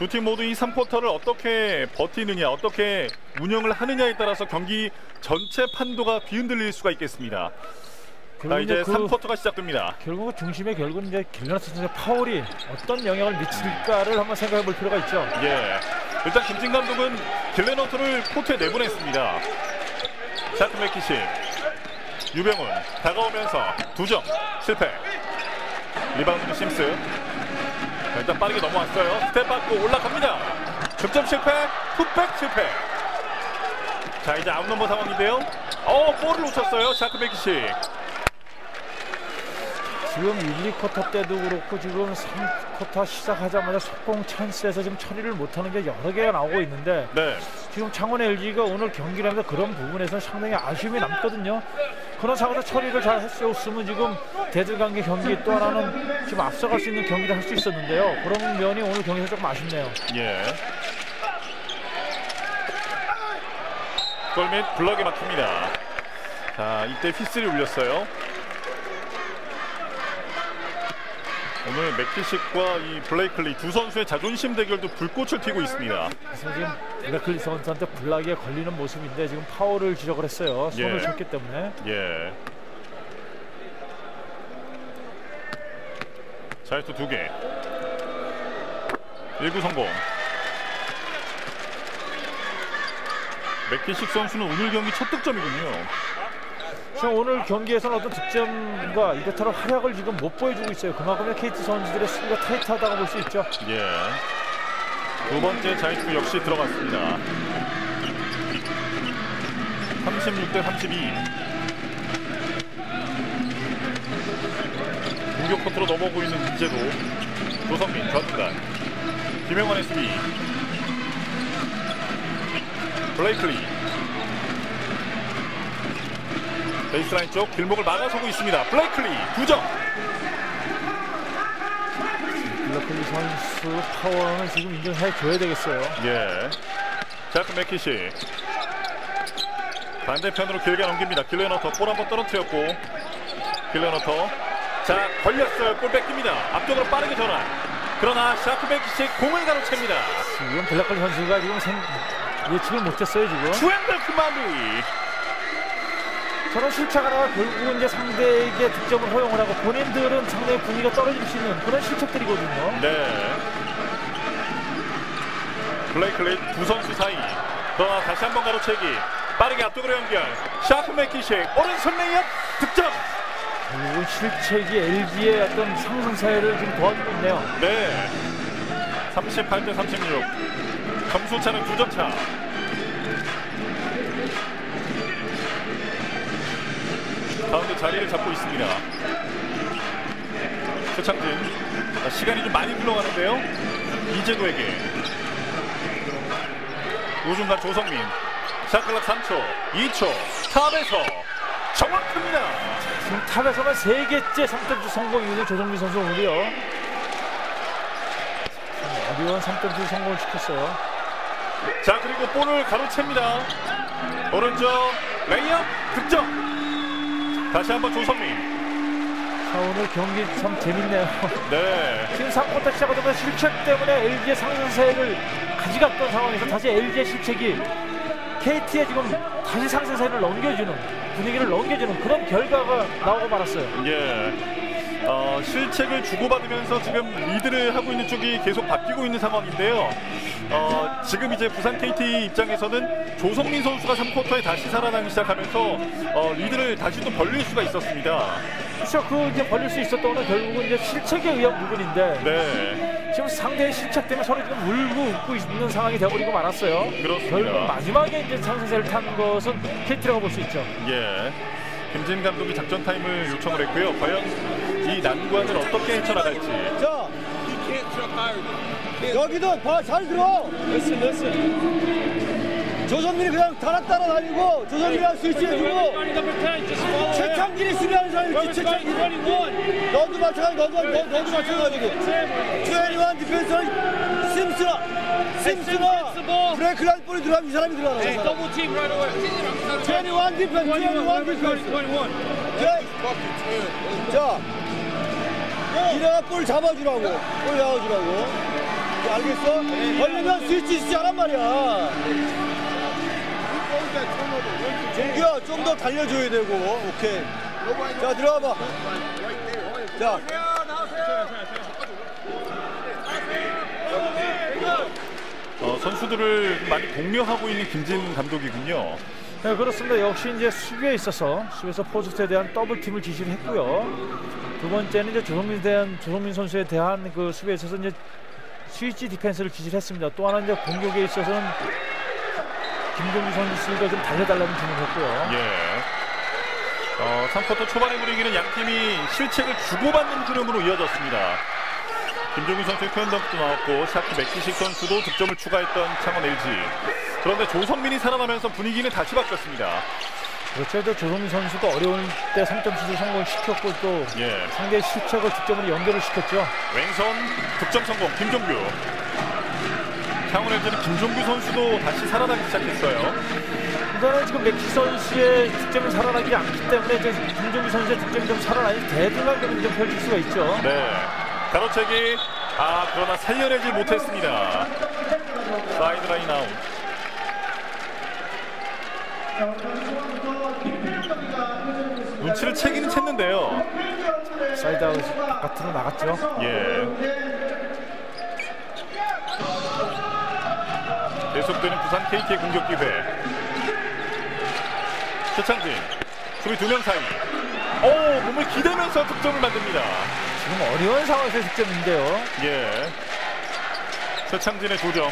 두 팀 모두 이 3쿼터를 어떻게 버티느냐, 어떻게 운영을 하느냐에 따라서 경기 전체 판도가 뒤흔들릴 수가 있겠습니다. 자, 이제 3쿼터가 시작됩니다. 결국 중심의 결국은 이제 길러너트 선수의 파울이 어떤 영향을 미칠까를 한번 생각해 볼 필요가 있죠. 예. 일단 김진 감독은 길러너트를 코트에 내보냈습니다. 샤크 맥키시, 유병훈 다가오면서 2점 실패. 리바운드 심스. 자, 일단 빠르게 넘어왔어요. 스텝 받고 올라갑니다. 득점 실패, 풋백 실패. 자, 이제 아웃넘버 상황인데요. 볼을 놓쳤어요. 샤크 맥키시. 지금 1, 2쿼터 때도 그렇고 지금 3쿼터 시작하자마자 속공 찬스에서 지금 처리를 못하는 게 여러 개가 나오고 있는데 네. 지금 창원 LG가 오늘 경기를 하면서 그런 부분에서 상당히 아쉬움이 남거든요. 그런 상황에서 처리를 잘 했었으면 지금 대들관계 경기 또 하나는 지금 앞서갈 수 있는 경기를 할 수 있었는데요. 그런 면이 오늘 경기에서 조금 아쉽네요. 예. 골밑 블럭에 막힙니다. 자, 이때 휘슬이 울렸어요. 오늘 맥키식과 이 블레이클리 두 선수의 자존심 대결도 불꽃을 튀고 있습니다. 그래서 지금 블레이클리 선수한테 블락에 걸리는 모습인데 지금 파울을 지적을 했어요. 손을 예. 쳤기 때문에. 예. 자유투 2개. 1구 성공. 맥키식 선수는 오늘 경기 첫 득점이군요. 지금 오늘 경기에서는 어떤 득점과 이렇다는 활약을 지금 못 보여주고 있어요. 그만큼 KT 선수들의 수비가 타이트하다고 볼 수 있죠. 예. 두 번째 자유투 역시 들어갔습니다. 36대 32. 공격 코트로 넘어오고 있는 이재도. 조성민 좌중간. 김영환의 수비. 블레이클리. 베이스라인 쪽 길목을 막아서고 있습니다. 블레이클리 2점. 블레이클리 선수 파워는 지금 인정해줘야 되겠어요. 예. 자크 맥키시 반대편으로 길게 넘깁니다. 길러너터 볼 한번 떨어뜨렸고 길러너터 자 걸렸어요. 볼 뺏깁니다. 앞쪽으로 빠르게 전환. 그러나 샤크 맥키시 공을 가로챕니다. 지금 블레이클리 선수가 지금 예측을 못했어요. 지금 주행벨크 마무리. 저런 실책하다가 결국은 이제 상대에게 득점을 허용을 하고 본인들은 상대의 분위기가 떨어질 수 있는 그런 실책들이거든요. 네. 블레이클리 두 선수 사이. 그러나 다시 한번 가로채기. 빠르게 앞쪽으로 연결. 샤프 맥키식 오른손 레이업 득점. 결국은 실책이 LG의 어떤 상승세를 지금 도와주고 있네요. 네. 38대 36. 점수차는 2점 차. 가운데 자리를 잡고 있습니다. 최창진. 시간이 좀 많이 흘러가는데요. 이재도에게 우중간 조성민. 샷클락 3초 2초 탑에서 정확합니다. 지금 탑에서만 3개째 3점슛 성공이거든요. 조성민 선수 오늘이요. 어려운 3점슛 성공을 시켰어요. 자, 그리고 볼을 가로챕니다. 오른쪽 레이업 득점. 다시 한번 조성민. 자, 오늘 경기 참 재밌네요. 네. 지금 3쿼터 시작하자마자 실책 때문에 LG의 상승세를 가져갔던 상황에서 다시 LG의 실책이 KT에 지금 다시 상승세를 넘겨주는 분위기를 넘겨주는 그런 결과가 나오고 말았어요. 예. 실책을 주고받으면서 지금 리드를 하고 있는 쪽이 계속 바뀌고 있는 상황인데요. 지금 이제 부산 KT 입장에서는 조성민 선수가 3쿼터에 다시 살아나기 시작하면서 리드를 다시 또 벌릴 수가 있었습니다. 그렇죠. 그 이제 벌릴 수 있었던 건 결국은 이제 실책에 의한 부분인데 네. 지금 상대의 실책 때문에 서로 지금 울고 웃고 있는 상황이 되어버리고 말았어요. 그렇습니다. 결국 마지막에 이제 상승세를 탄 것은 KT라고 볼 수 있죠. 예. 김진 감독이 작전 타임을 요청을 했고요. 과연 이 난관을 어떻게 헤쳐나갈지. 자, 여기도 봐, 잘 들어. 조성민이 그냥 따라다니고 조성민이랑 스위치 해주고 최창진이 수비하는 사람이 있지. 최창진 너도 마찬가지고 21 디펜스는 심스나 브레이크라인 볼이 들어가면 이 사람이 들어가는 거야. 21 디펜스 자 이래가 볼 잡아주라고. 알겠어? 걸리면 스위치 시작하란 말이야. 종규야, 좀 더 달려줘야 되고. 오케이. 자, 들어가 봐. 자. 선수들을 많이 독려하고 있는 김진 감독이군요. 네, 그렇습니다. 역시 이제 수비에 있어서 수비에서 포스트에 대한 더블 팀을 지시를 했고요. 두 번째는 이제 조성민 선수에 대한 그 수비에 있어서 이제 스위치 디펜스를 지시를 했습니다. 또 하나 이제 공격에 있어서는 김종규 선수가 좀 달려달라는 주문을 했고요. 예. 3쿼터 초반의 분위기는 양 팀이 실책을 주고받는 흐름으로 이어졌습니다. 김종규 선수의 큐앤덤프도 나왔고 샤크 맥키식 선수도 득점을 추가했던 창원 LG. 그런데 조성민이 살아나면서 분위기는 다시 바뀌었습니다. 그렇죠. 조성민 선수도 어려울 때 3점슛을 성공시켰고 또 예. 상대의 실책을 득점으로 연결을 시켰죠. 왼손 득점 성공 김종규. 창원 LG는 김종규 선수도 다시 살아나기 시작했어요. 우선은 지금 맥키 선수의 득점이 살아나지 않기 때문에 이제 김종규 선수의 득점이 좀 살아나니 대등하게 좀 펼칠 수가 있죠. 네. 가로채기. 그러나 살려내지 못했습니다. 사이드라인 아웃. 눈치를 채기는 챘는데요. 사이드 아웃 바깥으로 나갔죠. 예. 계속되는 부산 KT의 공격 기회. 최창진 수비 2명 사이. 몸을 기대면서 득점을 만듭니다. 지금 어려운 상황에서의 득점인데요. 예. 최창진의 2점.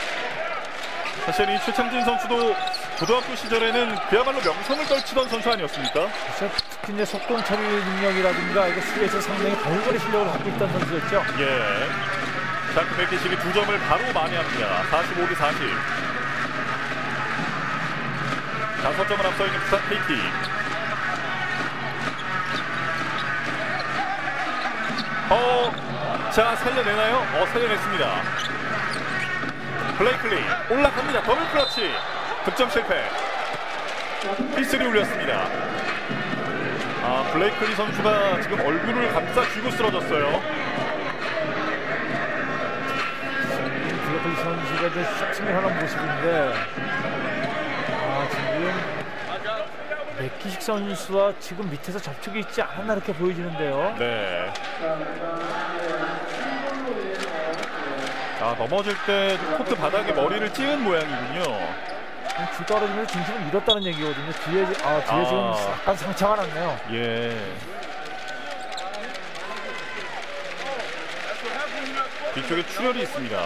사실 이 최창진 선수도 고등학교 시절에는 그야말로 명성을 떨치던 선수 아니었습니까? 특히 이제 속공 처리 능력이라든가 이거 수비에서 상당히 벌거리 실력을 갖고 있던 선수였죠. 예. 샤크 맥키식이 2점을 바로 만회합니다. 45대 40. 5점을 앞서 있는 부산 KT. 자, 살려내나요? 살려냈습니다. 블레이클리 올라갑니다. 더블 클러치. 득점 실패. 피스리 울렸습니다. 블레이클리 선수가 지금 얼굴을 감싸 쥐고 쓰러졌어요. 블레이클리 선수가 이제 슈팅을 하는 모습인데 지금 맥키식 선수와 지금 밑에서 접촉이 있지 않았나 이렇게 보여지는데요. 네. 넘어질 때 코트 바닥에 머리를 찌은 모양이군요. 뒤 떨어지면서 중심을 잃었다는 얘기거든요. 뒤에 지금 약간 상처가 났네요. 예. 뒤쪽에 출혈이 있습니다.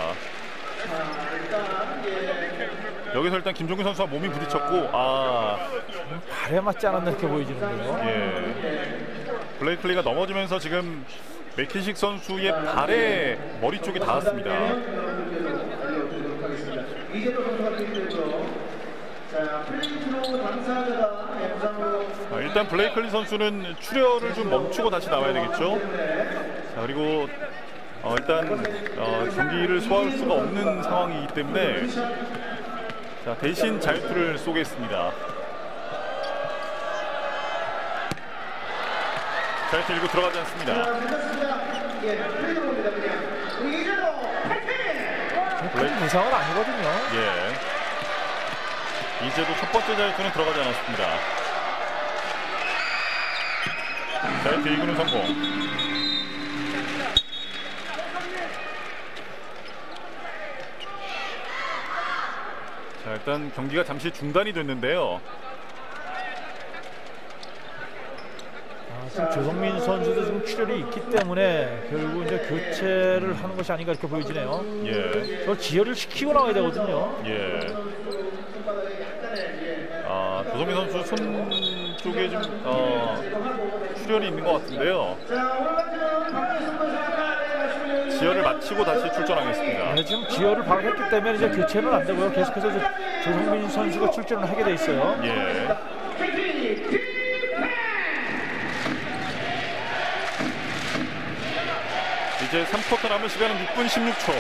여기서 일단 김종규 선수와 몸이 부딪혔고 발에 맞지 않았나 이렇게 보여지는데요. 예. 블레이클리가 넘어지면서 지금 맥키식 선수의 발에 머리 쪽이 닿았습니다. 일단 블레이클리 선수는 출혈을 좀 멈추고 다시 나와야 되겠죠. 자, 그리고 일단 경기를 소화할 수가 없는 상황이기 때문에 자, 대신 자유투를 쏘겠습니다. 자유투 1구 들어가지 않습니다. 큰 부상은 아니거든요. 예. 이제도 첫 번째 자유투는 들어가지 않았습니다. 자유투 2구는 성공. 자, 일단 경기가 잠시 중단이 됐는데요. 지금 조성민 선수도 지금 출혈이 있기 때문에 결국 이제 교체를 하는 것이 아닌가 이렇게 보여지네요. 예. 저 지혈을 시키고 나와야 되거든요. 예. 조성민 선수 손 쪽에 좀 출혈이 있는 것 같은데요. 지혈을 마치고 다시 출전하겠습니다. 네, 지금 지혈을 바로 했기 때문에 이제 교체는 안 되고요. 계속해서 조성민 선수가 출전을 하게 돼 있어요. 예. 이제 3쿼터 남은 시간은 6분 16초.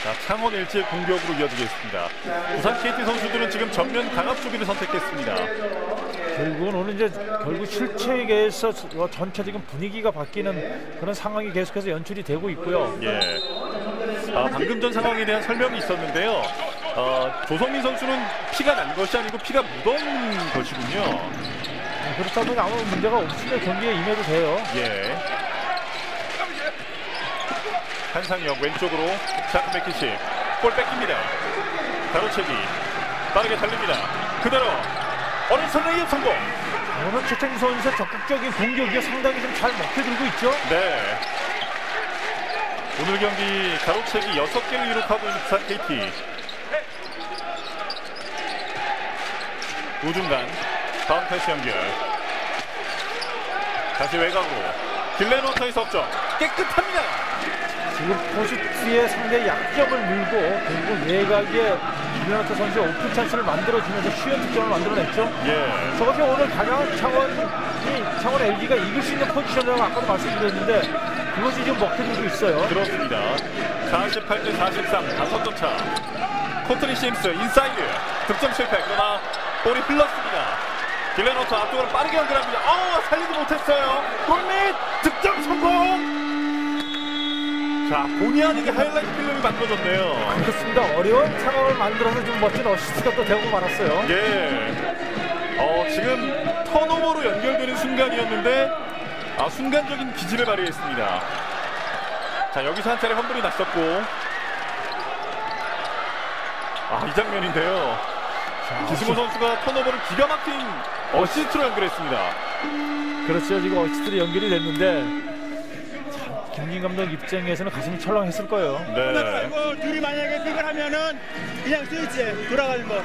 자, 창원 LG의 공격으로 이어지겠습니다. 부산 KT 선수들은 지금 전면 강압 수비를 선택했습니다. 결국은 오늘 이제 결국 실책에서 전체적인 분위기가 바뀌는 그런 상황이 계속해서 연출이 되고 있고요. 예. 방금 전 상황에 대한 설명이 있었는데요. 조성민 선수는 피가 난 것이 아니고 피가 묻은 것이군요. 그렇다면 아무 문제가 없으면 경기에 임해도 돼요. 예. 한상혁 왼쪽으로 샤크 맥키시 볼 뺏깁니다. 가로채기 빠르게 달립니다. 그대로 어른선 레이업 성공. 오늘 최창희 선수의 적극적인 공격이 상당히 좀 잘 먹혀들고 있죠. 네. 오늘 경기 가로채기 6개를 기록하고 있는 부산 KT. 우중간 다운 패스 연결. 다시 외곽으로 길레노터의 석점 깨끗합니다. 지금 포스트의 상대의 약점을 물고 결국 외곽에 김연아타 선수의 오픈 찬스를 만들어주면서 쉬운 득점을 만들어냈죠. 예. 저것이 오늘 가장 창원 LG가 이길 수 있는 포지션이라고 아까도 말씀드렸는데 그것이 지금 먹혀들고 있어요. 그렇습니다. 48대 43 5점 차. 코트니 심스 인사이드 득점 실패. 그러나 볼이 흘렀습니다. 길레노터 앞쪽으로 빠르게 연결합니다. 살리지 못했어요. 골밑 득점 성공. 자, 본의 아니게 하이라이트 필름이 만들어졌네요. 그렇습니다. 어려운 상황을 만들어서 좀 멋진 어시스트가 또 되고 말았어요. 예. 지금 턴오버로 연결되는 순간이었는데 순간적인 기질을 발휘했습니다. 자, 여기서 한 차례 험불이 났었고 이 장면인데요. 기승호 선수가 턴오버를 기가 막힌 어시스트로 연결했습니다. 그렇죠. 지금 어시스트로 연결이 됐는데 김진 감독 입장에서는 가슴이 철렁했을 거예요. 네. 이거 둘이 만약에 픽을 하면은 그냥 스위치 돌아가는 거.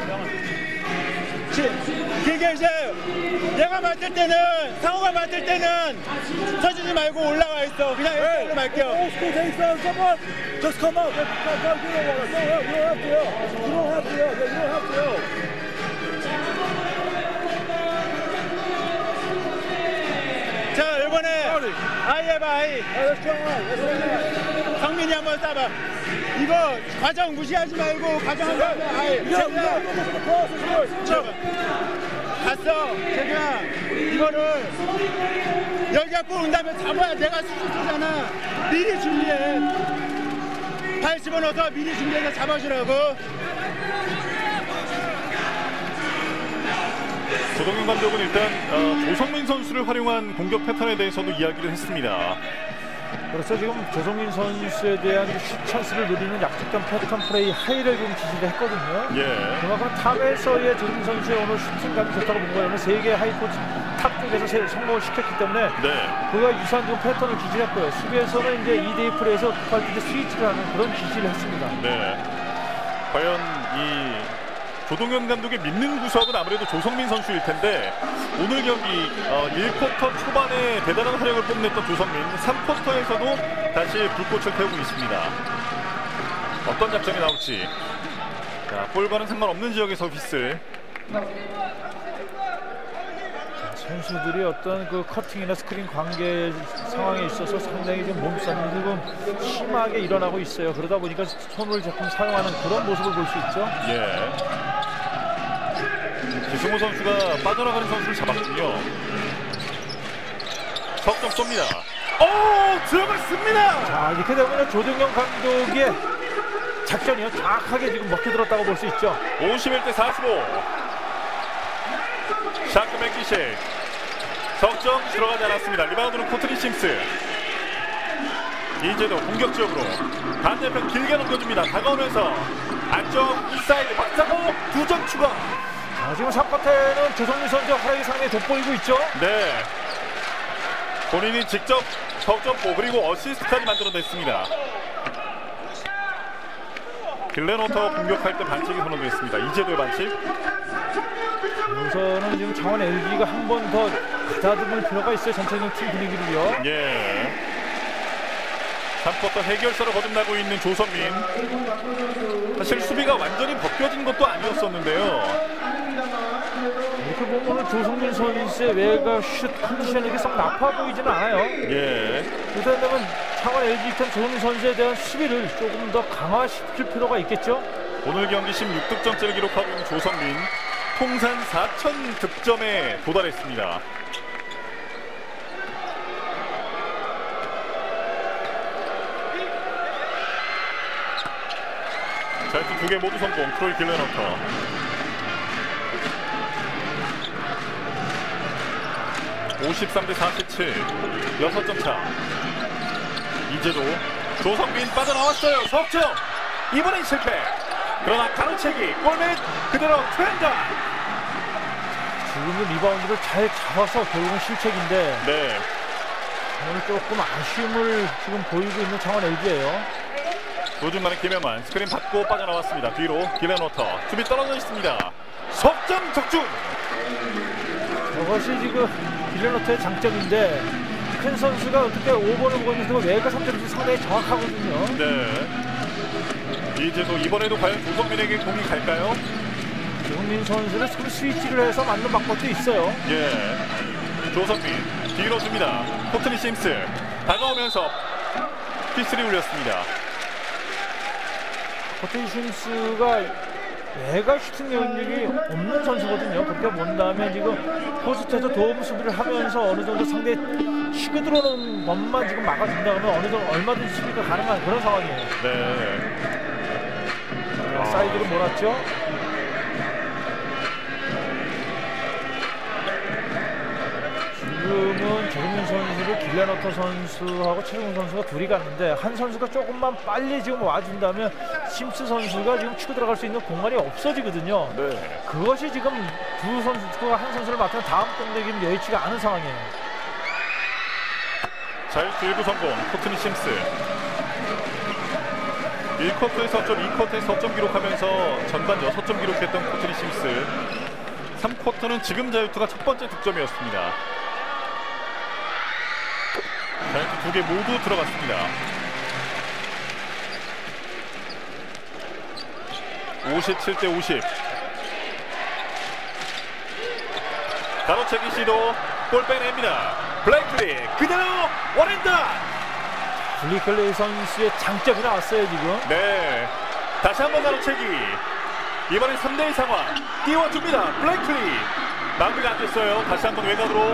길게 이제 내가 맡을 때는 상호가 맡을 때는 서주지 말고 올라와 있어. 그냥 일로 말게요. Just come out. You don't have to. 자, 이번에 아이 해봐, 아이. 성민이 한번 쏴봐. 이거 과정 무시하지 말고 과정 한번 해. 아이. 갔어. 제가 이거를 여기가 볼 온다면 잡아야 내가 수술잖아. 미리 준비해. 발 집어넣어서 미리 준비해서 잡아주라고. 조동현 감독은 일단 조성민 선수를 활용한 공격 패턴에 대해서도 이야기를 했습니다. 그래서 지금 조성민 선수에 대한 슛 찬스를 노리는 약속된 패턴 플레이 하이를 좀 지시를 했거든요. 예. 그만큼 탑에서의 조성민 선수의 오늘 슈팅감이 좋다고 본 거예요. 오늘 3개 하이코트 탑 쪽에서 성공을 시켰기 때문에 그가 유사한 좀 패턴을 지시했고요. 수비에서는 이제 2대2 플레이에서 급할 때 수위치를 하는 그런 지시를 했습니다. 네. 과연 이 조동현 감독의 믿는 구석은 아무래도 조성민 선수일 텐데 오늘 경기 1쿼터 초반에 대단한 활약을 뽐냈던 조성민 3쿼터에서도 다시 불꽃을 태우고 있습니다. 어떤 작전이 나올지. 자, 볼과는 상관없는 지역에서 휘슬. 선수들이 어떤 그 커팅이나 스크린 관계 상황에 있어서 상당히 좀 몸싸움이 조금 심하게 일어나고 있어요. 그러다 보니까 손을 조금 사용하는 그런 모습을 볼 수 있죠. 예. 기승호 선수가 빠져나가는 선수를 잡았군요. 석점 쏩니다. 들어갔습니다. 자, 이렇게 되면 조동현 감독의 작전이요. 정확하게 지금 먹혀들었다고 볼 수 있죠. 51대 45. 샤크 맥키시 석점 들어가지 않았습니다. 리바운드는 코트니 심스. 이제도 공격 지역으로 반대편 길게 넘겨줍니다. 다가오면서 안쪽 인사이드 박상호 2점 추가. 자, 지금 3쿼터에는 조성민 선수의 활약이 상당히 돋보이고 있죠. 네. 본인이 직접 석점포 그리고 어시스트까지 만들어냈습니다. 길레노터 공격할 때 반칙이 선언됐습니다. 이제도의 반칙. 우선은 지금 창원 LG가 한 번 더 가다듬을 필요가 있어요. 전체적인 팀 분위기를요. 예. 3쿼터 해결사로 거듭나고 있는 조성민. 사실 수비가 완전히 벗겨진 것도 아니었었는데요. 이렇게 보면 오늘 조성민 선수의 외곽 슛 컨디션이 썩 나빠 보이지는 않아요. 예. 그렇다면 창원 LG 입장 조성민 선수에 대한 수비를 조금 더 강화시킬 필요가 있겠죠. 오늘 경기 16득점째를 기록하고 있는 조성민, 통산 4,000득점에 도달했습니다. 자유투 2개 모두 성공. 트로이 길레너터. (53대47) 6점 차. 이제도 조성민 빠져나왔어요. 석점. 이번엔 실패. 그러나 가로채기 골밑 그대로 트렌드. 지금은 리바운드를 잘 잡아서 결국은 실책인데 네. 오늘 조금 아쉬움을 지금 보이고 있는 창원 LG예요. 노중간에 김영환 스크린 받고 빠져나왔습니다. 뒤로 길레너터 수비 떨어져 있습니다. 석점 적중. 저것이 지금 길레너터의 장점인데 큰 선수가 어떻게 5번을 보고 있는 그 외곽 3점이 상당히 정확하거든요. 네. 이제도 이번에도 과연 조성민에게 공이 갈까요? 조성민 선수는 지금 스위치를 해서 맞는 방법도 있어요. 예. 조성민 뒤로 줍니다. 코트니 심스 다가오면서 P3 올렸습니다. 코트니 심스가 외곽 슈팅 능력이 없는 선수거든요. 그렇게 본다면 지금 포스트에서 도움 수비를 하면서 어느 정도 상대 치고 들어오는 것만 지금 막아준다면 어느 정도 얼마든지 수비가 가능한 그런 상황이에요. 네. 사이드로 몰았죠. 지금은 조성민 선수를 길레너터 선수하고 최종훈 선수가 둘이 갔는데 한 선수가 조금만 빨리 지금 와준다면 심스 선수가 지금 치고 들어갈 수 있는 공간이 없어지거든요. 네. 그것이 지금 두 선수가 한 선수를 맡으면 다음 공격이 여의치가 않은 상황이에요. 자유투 1구 성공. 코트니 심스 1쿼터에 서점, 2쿼터에 서점 기록하면서 전반 6점 기록했던 코트니 심스. 3쿼터는 지금 자유투가 첫 번째 득점이었습니다. 자유투 2개 모두 들어갔습니다. 57대50. 가로채기 시도 골 빼냅니다. 블랙클리 그대로 원앤던. 블리클레이 선수의 장점이 나왔어요 지금. 네. 다시 한번 가로채기. 이번엔 3대2 상황. 띄워줍니다. 블랙클리 마무리가 안 됐어요. 다시 한번 외곽으로.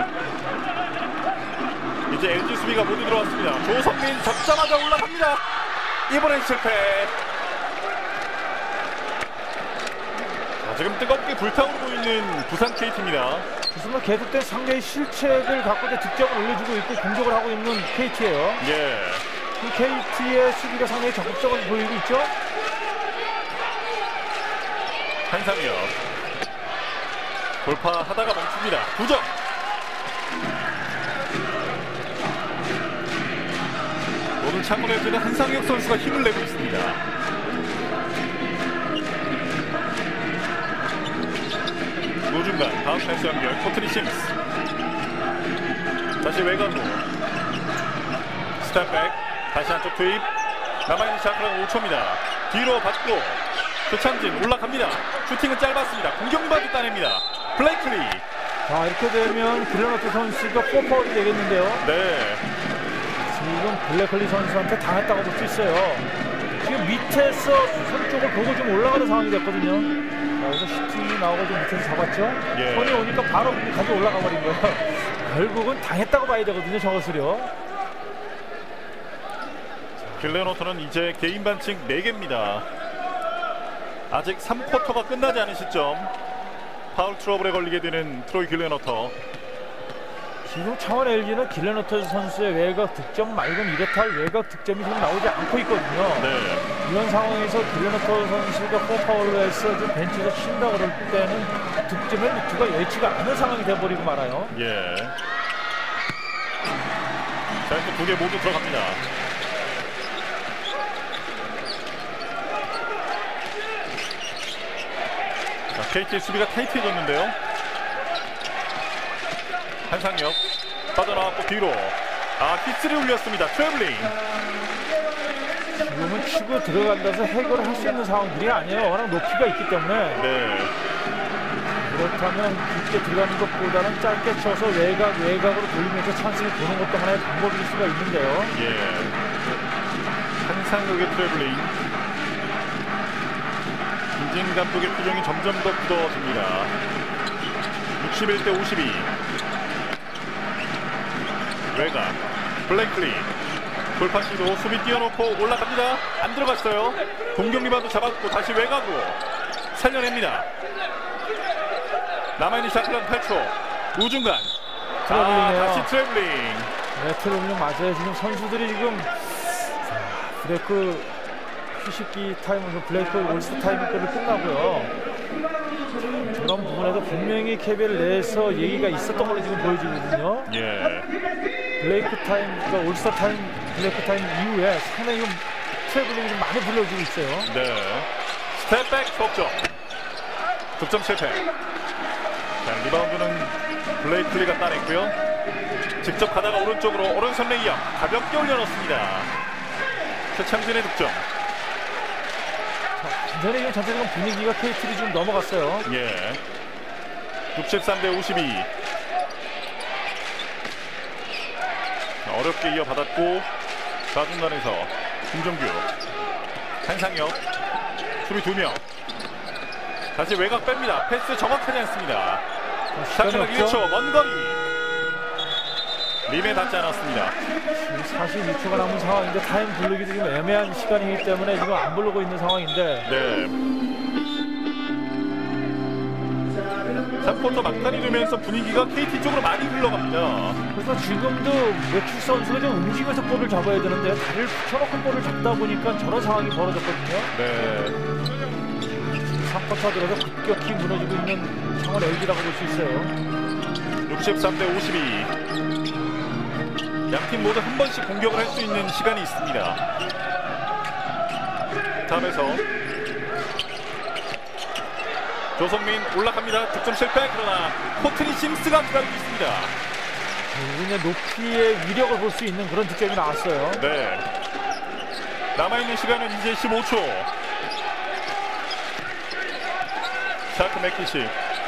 이제 LG 수비가 모두 들어왔습니다. 조성민 잡자마자 올라갑니다. 이번엔 실패. 자, 지금 뜨겁게 불타오르고 있는 부산 KT입니다. 무슨 계속된 상대의 실책을 갖고 득점을 올려주고 있고 공격을 하고 있는 KT예요. 예. 이 KT의 수비가 상당히 적극적으로 보이고 있죠. 한상혁 돌파하다가 멈춥니다. 2점. 오늘 창원 LG는 한상혁 선수가 힘을 내고 있습니다. 노중간 다음 패스 연결. 코트니 심스 다시 외곽으로 스텝백. 다시 한쪽 투입. 남아있는 샷클은 5초입니다. 뒤로 받고 조창진 올라갑니다. 슈팅은 짧았습니다. 공격 리바운드 따냅니다. 블레이클리. 자, 이렇게 되면 길레너터 선수가 4파울이 되겠는데요. 네. 지금 블랙클리 선수한테 당했다고 볼 수 있어요. 지금 밑에서 손 쪽을 보고 좀 올라가는 상황이 됐거든요. 자, 여기서 슈팅이 나오고 좀 밑에서 잡았죠. 예. 손이 오니까 바로 가지 올라가 버린 거예요. 결국은 당했다고 봐야 되거든요, 저것을요. 길레너터는 이제 개인 반칙 4개입니다. 아직 3쿼터가 끝나지 않은 시점. 파울 트러블에 걸리게 되는 트로이 길레너터. 지금 창원 LG는 길레너터 선수의 외곽 득점 말고는 이렇다 할 외곽 득점이 지금 나오지 않고 있거든요. 네. 이런 상황에서 길레너터 선수가 4파울로 해서 좀 벤치에서 쉰다 그럴 때는 득점의 루트가 여의치가 않은 상황이 돼버리고 말아요. 예. 자, 또 2개 모두 들어갑니다. KT 수비가 타이트해졌는데요. 한상혁 빠져나왔고 뒤로 히스를 올렸습니다. 트래블링. 지금은 치고 들어간다서 해결을 할 수 있는 상황들이 아니에요. 워낙 높이가 있기 때문에. 네. 그렇다면 깊게 들어가는 것보다 스텝백보다는 짧게 쳐서 외곽으로 돌리면서 찬스를 보는 것도 하나의 방법일 수가 있는데요. 예. 한상혁의 트래블링. 김진 감독의 표정이 점점 더 굳어집니다. 61대 52. 외곽 블랙클리 돌파 시도, 수비 띄워놓고 올라갑니다. 안 들어갔어요. 공격 리바운드 잡았고 다시 외곽으로 살려냅니다. 남아있는 샷클락 8초. 우중간 트래블링이에요. 다시 트래블링. 네, 트래블링 맞아요. 지금 선수들이 지금 브레이크 휴식기 타임으로 블레이크 올스타 타임이 끝나고요. 저런 부분에도 분명히 KBL 내에서 얘기가 있었던 걸로 지금 보여지거든요. 예. 블레이크 타임, 그러니까 올스타 타임, 블레이크 타임 이후에 상당히 좀 트래블링이 좀 많이 불려지고 있어요. 네. 스텝백 석점. 득점 실패. 자, 리바운드는 블레이클리가 따냈고요. 직접 가다가 오른쪽으로 오른손 레이업 가볍게 올려놓습니다. 최창진의 득점. 전에 지금 전체적인 분위기가 KT로 지금 넘어갔어요. 예. 63대 52. 자, 어렵게 이어받았고 좌중간에서 김종규, 한상혁, 수비 2명. 다시 외곽 뺍니다. 패스 정확하지 않습니다. 샤클락 1초 먼거리. 림에 닿지 않았습니다. 42초가 남은 상황인데 타임 부르기도 좀 애매한 시간이기 때문에 지금 안 부르고 있는 상황인데. 네. 3쿼터 막판이 되면서 분위기가 KT 쪽으로 많이 흘러갑니다. 그래서 지금도 맥주 선수가 좀 움직여서 볼을 잡아야 되는데 다리를 붙여놓고 볼을 잡다 보니까 저런 상황이 벌어졌거든요. 네. 3쿼터 들어서 급격히 무너지고 있는 창원 LG라고 볼 수 있어요. 63대 52. 양팀 모두 한 번씩 공격을 할 수 있는 시간이 있습니다. 다음에서 조성민 올라갑니다. 득점 실패. 그러나 코트니 심스가 기다리고 있습니다. 그냥 높이의 위력을 볼 수 있는 그런 득점이 나왔어요. 네. 남아있는 시간은 이제 15초. 샤크 맥키시.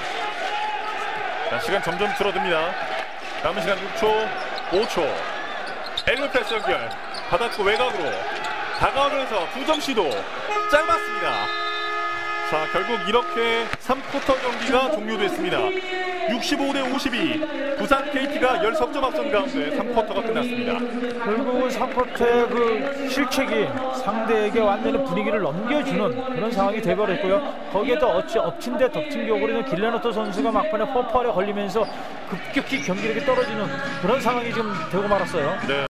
자, 시간 점점 줄어듭니다. 남은 시간 6초, 5초. 엘로 패스 연결. 받았고 외곽으로 다가오면서 2점 시도 짧았습니다. 자, 결국 이렇게 3쿼터 경기가 종료됐습니다. 65대 52. 부산 KT가 10석점 앞선 가운데 3쿼터가 끝났습니다. 결국은 3쿼터의 그 실책이 상대에게 완전히 분위기를 넘겨주는 그런 상황이 되버렸고요. 거기에 또 엎친 데 덮친 격으로 길레노토 선수가 막판에 포포알에 걸리면서 급격히 경기력이 떨어지는 그런 상황이 지금 되고 말았어요. 네.